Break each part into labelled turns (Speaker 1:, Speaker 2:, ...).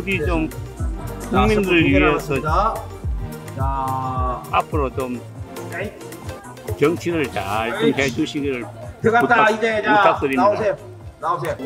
Speaker 1: 우리 좀 국민들을 위해서
Speaker 2: 자,
Speaker 1: 앞으로 좀 정치를 잘 좀 해주시기를
Speaker 2: 들어간다. 이제 자,
Speaker 1: 부탁드립니다.
Speaker 2: 나오세요. 나오세요.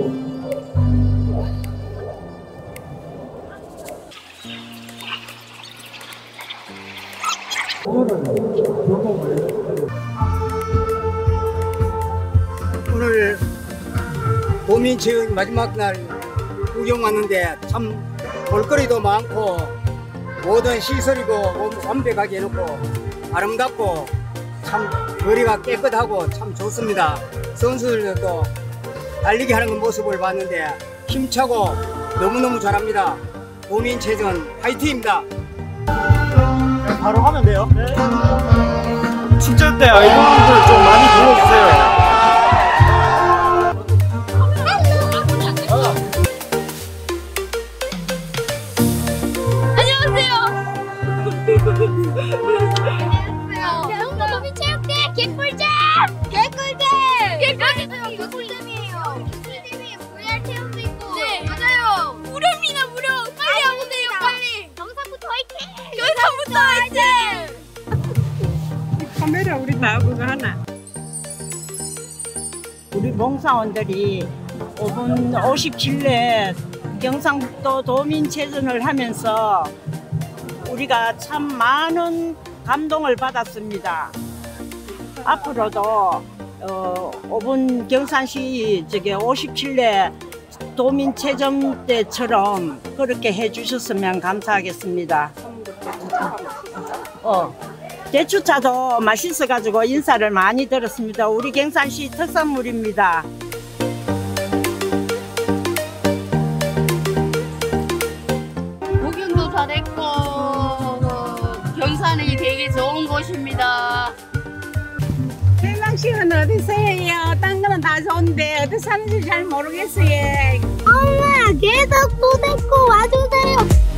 Speaker 3: 오늘 도민체육 마지막 날 구경 왔는데 참 볼거리도 많고 모든 시설이고 완벽하게 해놓고 아름답고 참 거리가 깨끗하고 참 좋습니다. 선수들도 달리기 하는 모습을 봤는데 힘차고 너무너무 잘합니다. 도민체전 화이팅입니다.
Speaker 4: 바로 하면 돼요. 축제 때 아이돌들 좀 많이 불러주세요.
Speaker 5: 도민체육대 개꿀잼! 개꿀잼! 개꿀잼이에요. VR 체험도 있고. 네, 맞아요. 무료입니다, 무료. 빨리 와보세요, 빨리. 경상부터 화이팅! 경상부터 화이팅!
Speaker 6: 카메라 우리 다 그거 하나. 우리 봉사원들이 5분 57회 경상북도 도민체전을 하면서 우리가 참 많은 감동을 받았습니다. 앞으로도 5분 경산시 57회 도민체전 때처럼 그렇게 해주셨으면 감사하겠습니다. 대추차도 맛있어가지고 인사를 많이 들었습니다. 우리 경산시 특산물입니다.
Speaker 5: 구경도 잘했고 경산이 되게 좋은 곳입니다.
Speaker 6: 대강시는 어디서 해요? 딴 거는 다 좋은데 어디 사는지 잘 모르겠어요.
Speaker 5: 엄마 계속 또 데리고 와주세요.